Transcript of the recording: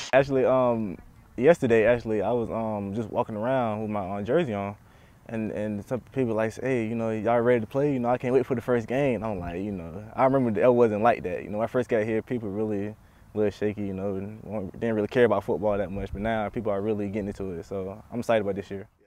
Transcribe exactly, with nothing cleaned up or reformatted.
Actually, um, yesterday, actually, I was um just walking around with my uh, jersey on, and and some people like say, hey, you know, y'all ready to play? You know, I can't wait for the first game. I'm like, you know, I remember it wasn't like that. You know, when I first got here, people really a little shaky, you know, and didn't really care about football that much. But now people are really getting into it. So I'm excited about this year.